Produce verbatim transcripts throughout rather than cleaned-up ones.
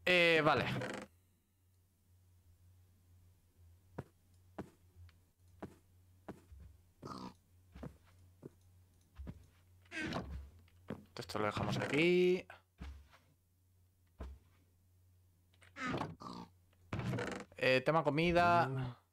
Eh, vale. Esto lo dejamos aquí. Eh, tema comida.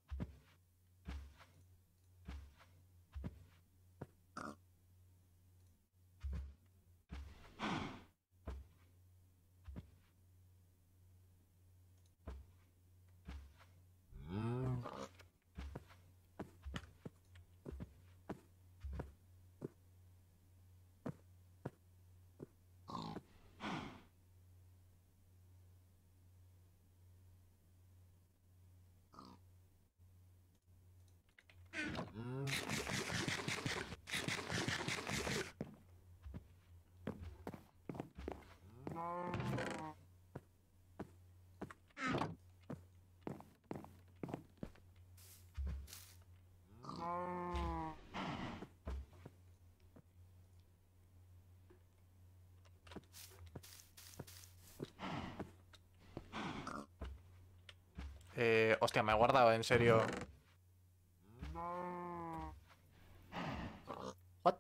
Eh, hostia, me he guardado, en serio. What?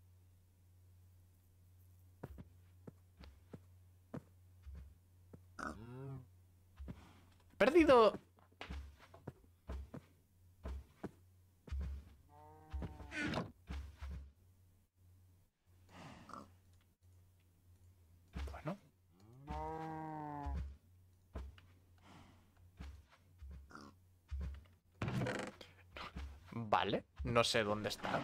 Perdido. Bueno. Vale, no sé dónde está.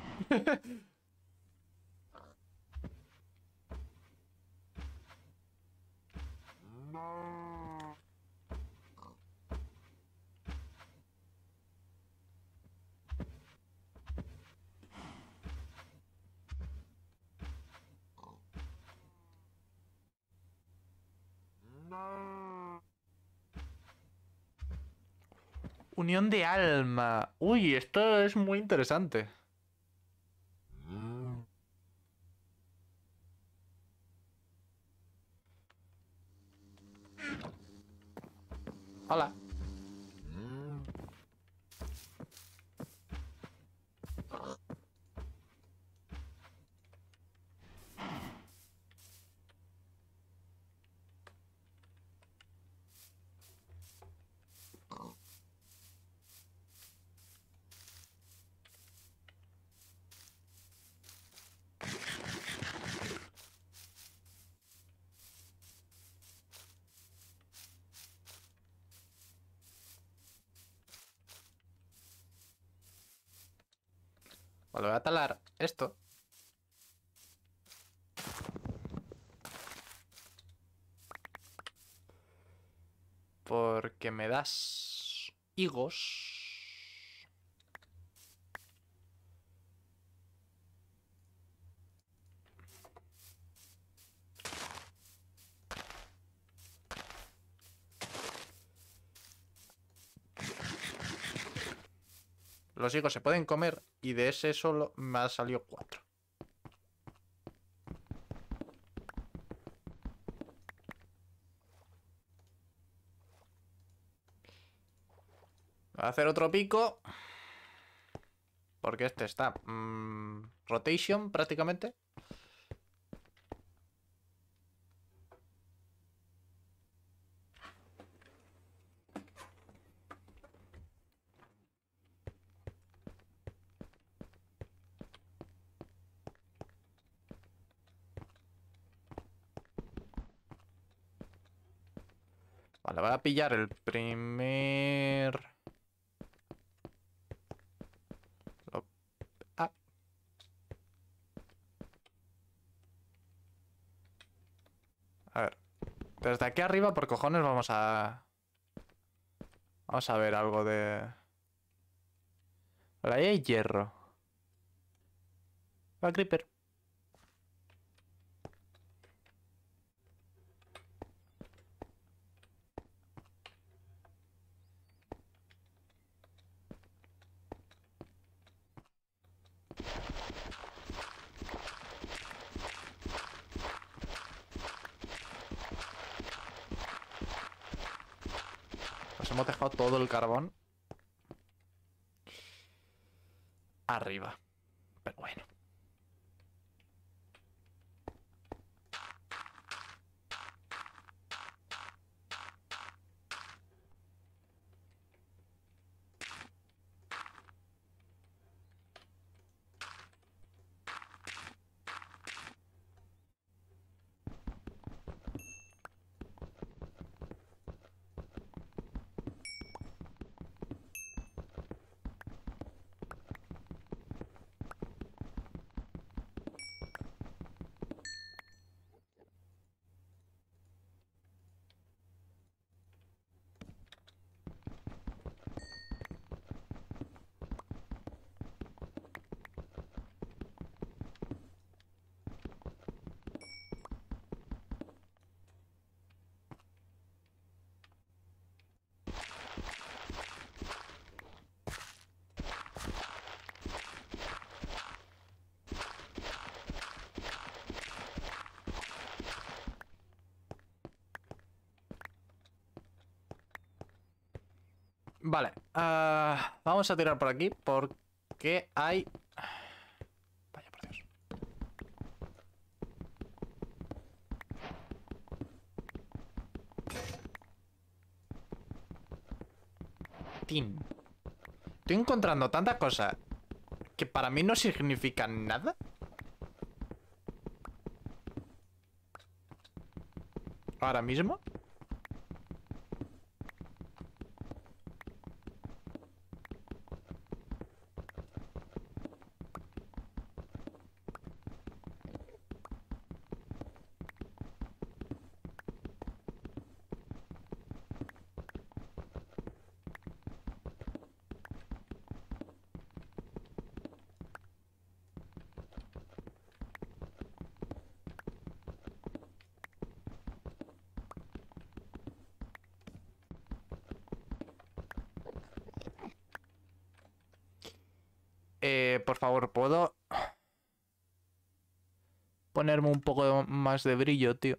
Unión de alma. Uy, esto es muy interesante. Hola. Vale, voy a talar esto. Porque me das higos. Los higos se pueden comer y de ese solo me ha salido cuatro. Voy a hacer otro pico. Porque este está... Mmm, rotation prácticamente. Vale, voy a pillar el primer... Lo- Ah. A ver. Desde aquí arriba, por cojones, vamos a... Vamos a ver algo de... Vale, ahí hay hierro. Va, creeper. Nos hemos dejado todo el carbón arriba. Pero bueno. Vale, ah, vamos a tirar por aquí porque hay... Vaya por Dios. Tin. Estoy encontrando tantas cosas que para mí no significan nada. Ahora mismo. Eh, por favor, ¿puedo ponerme un poco más de brillo, tío?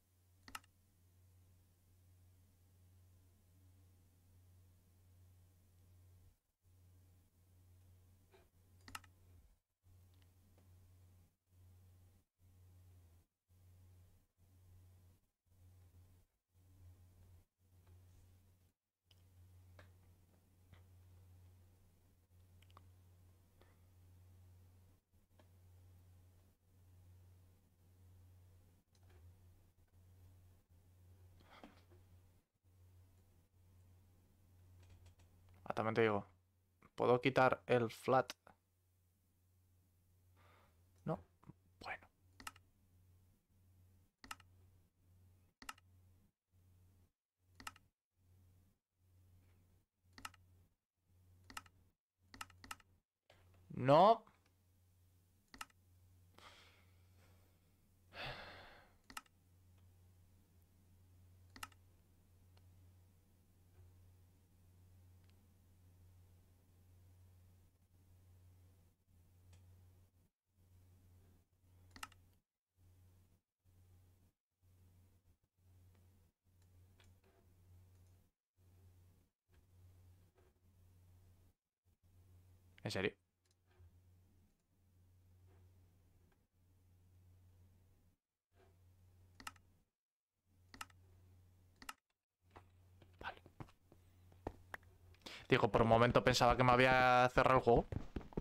Ah, también te digo, ¿puedo quitar el flat? No. Bueno. No. ¿En serio? Vale. Digo, por un momento pensaba que me había cerrado el juego.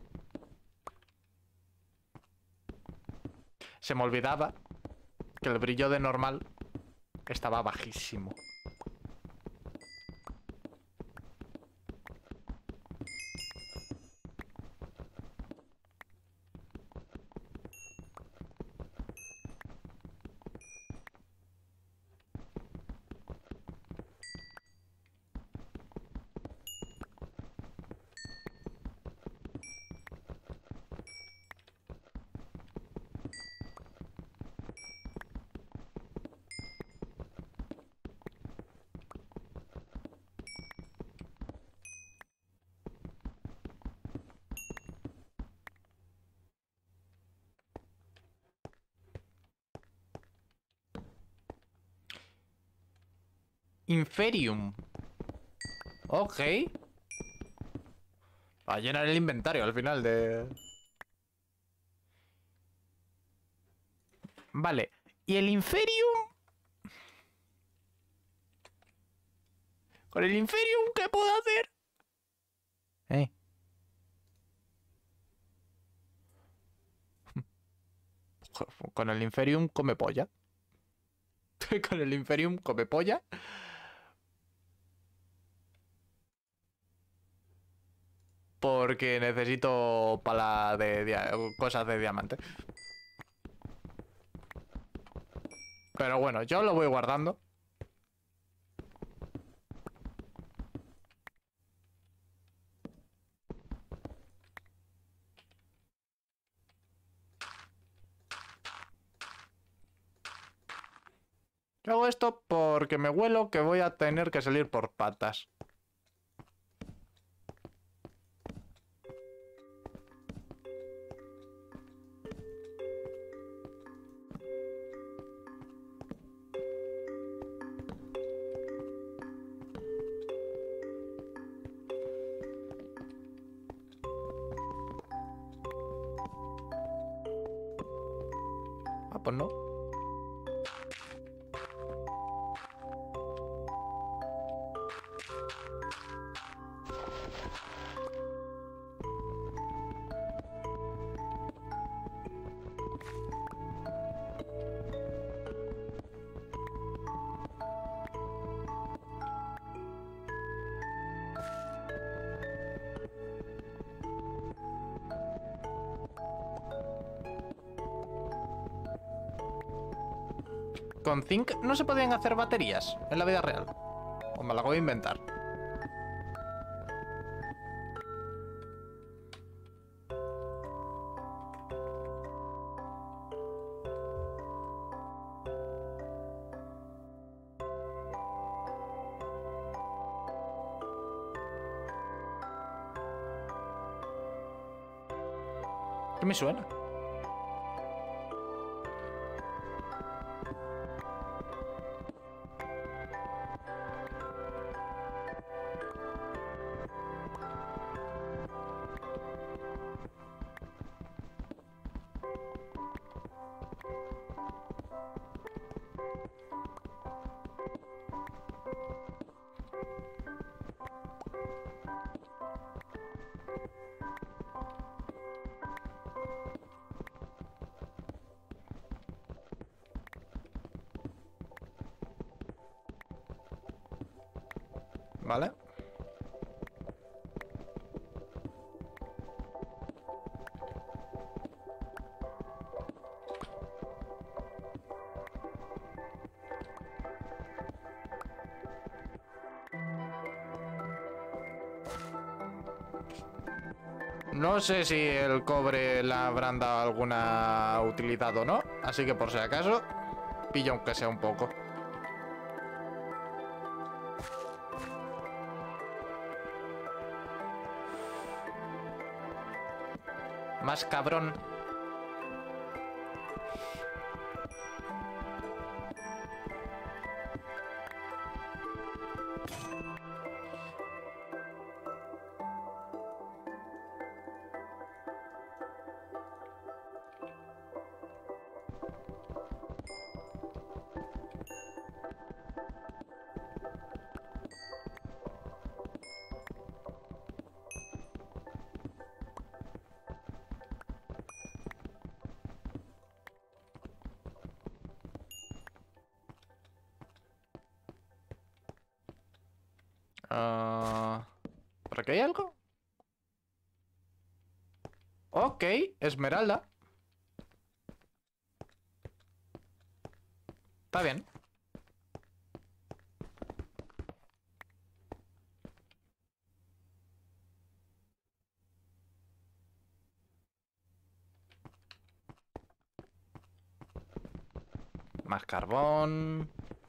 Se me olvidaba que el brillo de normal estaba bajísimo. Inferium. Ok. Va a llenar el inventario al final de... Vale. ¿Y el Inferium? ¿Con el Inferium qué puedo hacer? Eh. Con el Inferium come polla. Con el Inferium come polla. Porque necesito pala de dia- cosas de diamante. Pero bueno, yo lo voy guardando. Yo hago esto porque me huelo que voy a tener que salir por patas. Ah, pues no. Con zinc no se podían hacer baterías en la vida real. O me la voy a inventar. ¿Qué me suena? ¿Vale? No sé si el cobre le habrán dado alguna utilidad o no, así que por si acaso, pillo aunque sea un poco. Más cabrón. Ah, ¿por aquí hay algo? Ok, esmeralda. Está bien. Más carbón.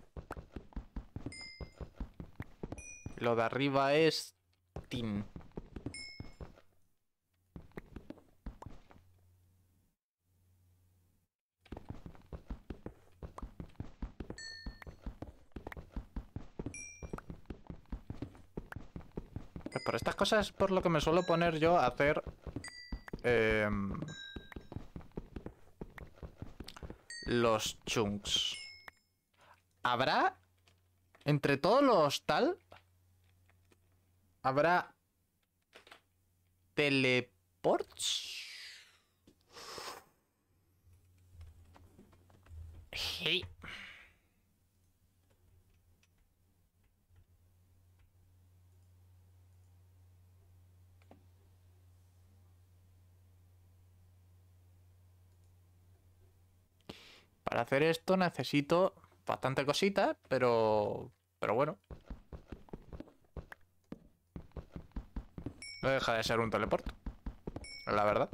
Lo de arriba es tin. Por estas cosas es por lo que me suelo poner yo a hacer... Eh, los chunks. ¿Habrá... entre todos los tal... ¿habrá... teleports? Hey. Para hacer esto necesito bastante cosita, pero... pero bueno. No deja de ser un teleport, la verdad.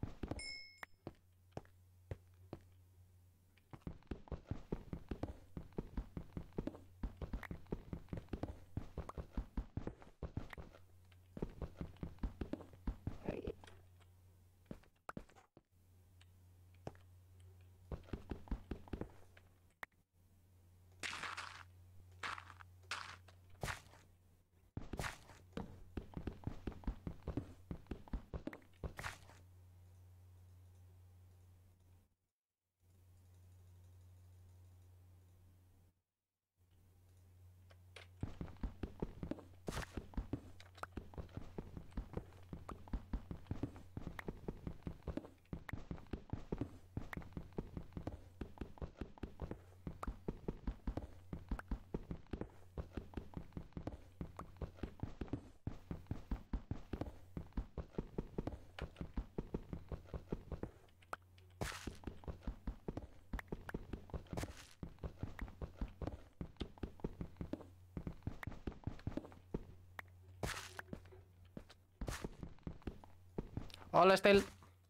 Hola, Estel.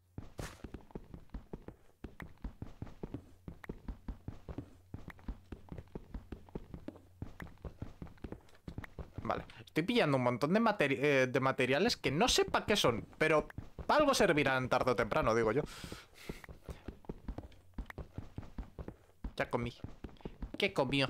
Vale. Estoy pillando un montón de, materi eh, de materiales que no sé para qué son, pero para algo servirán tarde o temprano, digo yo. Ya comí. ¿Qué comió?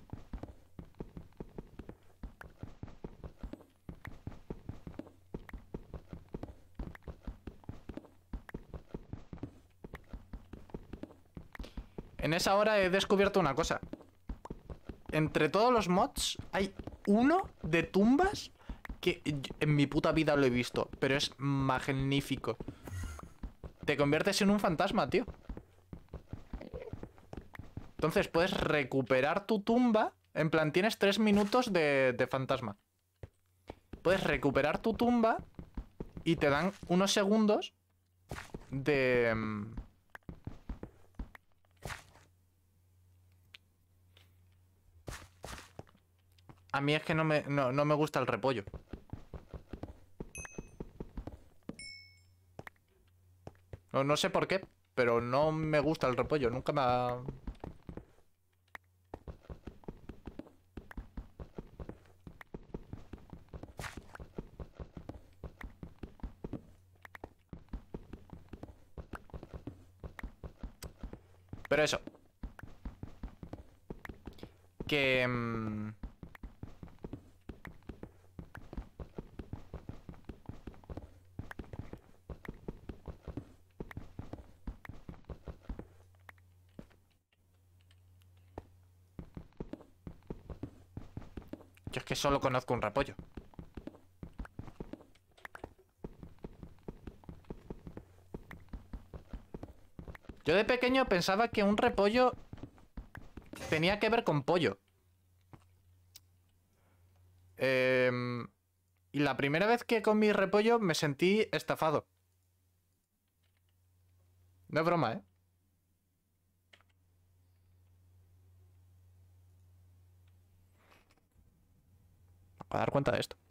En esa hora he descubierto una cosa. Entre todos los mods hay uno de tumbas que en mi puta vida lo he visto, pero es magnífico. Te conviertes en un fantasma, tío. Entonces puedes recuperar tu tumba. En plan, tienes tres minutos de, de fantasma. Puedes recuperar tu tumba y te dan unos segundos de... A mí es que no me, no, no me gusta el repollo. No, no sé por qué, pero no me gusta el repollo. Nunca me ha... Pero eso. Que... mmm, yo es que solo conozco un repollo. Yo de pequeño pensaba que un repollo tenía que ver con pollo. Eh, y la primera vez que comí repollo me sentí estafado. No es broma, ¿eh? Me voy a dar cuenta de esto.